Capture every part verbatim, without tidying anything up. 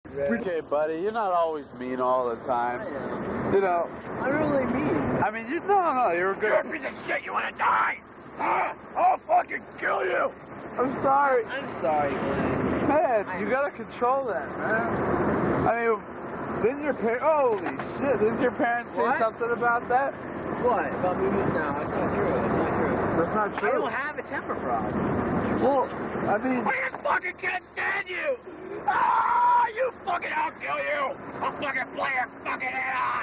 Okay, buddy, you're not always mean all the time. You know. I'm really mean. I mean, you no, no, you're a good. You're a piece of shit. You want to die? Ah, I'll fucking kill you. I'm sorry. I'm sorry, Glenn. Man, I you gotta control that, man. I mean, didn't your parents? Holy shit! Didn't your parents say What? something about that? What? About me? No, it's not true. It's not true. That's not I true. don't have a temper frog. Well, I mean, I just fucking can't stand you. Ah, you fucking, I'll kill you. I'll fucking play your fucking head off.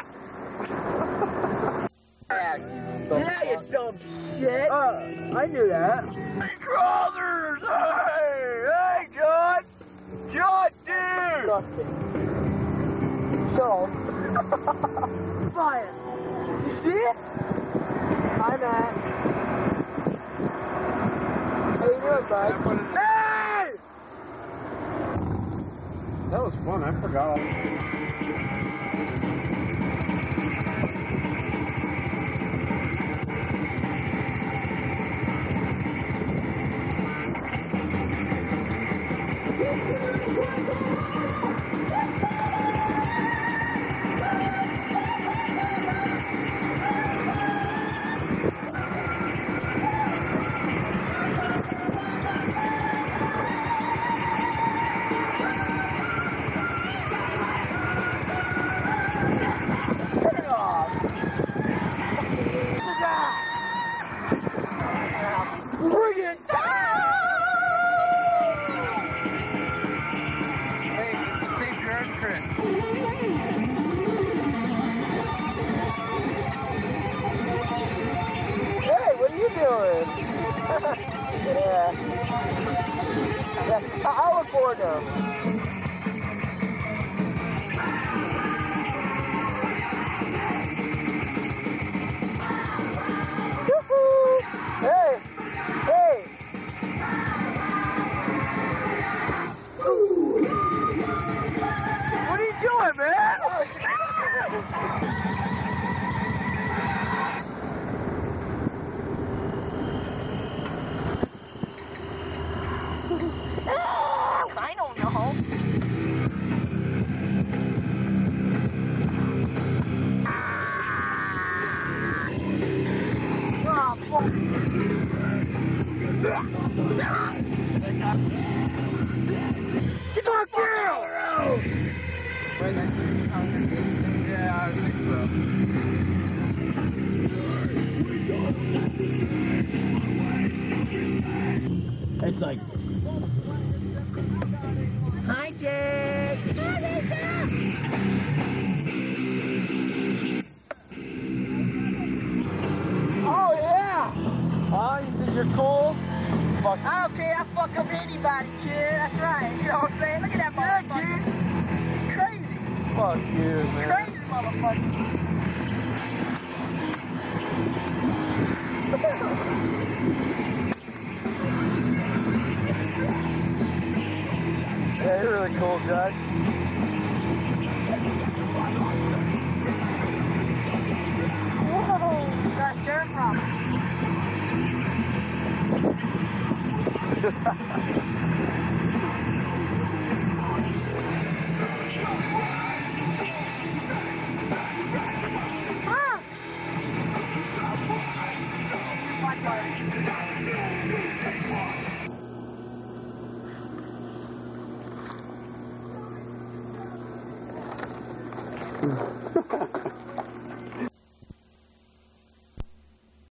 Yeah, you dumb shit. uh, I knew that. Hey, brothers. Hey, hey, John. John, dude. Disgusting. So, Brian, you see it? Hi, Matt. How you doing, bud? Hey! That was fun. I forgot all. Bring it down! Hey, save your own Chris. Hey, what are you doing? yeah. yeah. I look forward to him. Hey! Hey! What are you doing, man? I don't know. Oh, fuck. Fuck you. Yeah, I think so. It's like, hi, Jake. Oh yeah. Oh, you think you're cool? Fuck. I don't care. I fuck up anybody, kid. That's right. You know what I'm saying? Look at that motherfucker. It's crazy. Fuck you, man. Crazy motherfucker. Yeah, you're really cool, Judge. Whoa. That's your problem. Ha ha ha.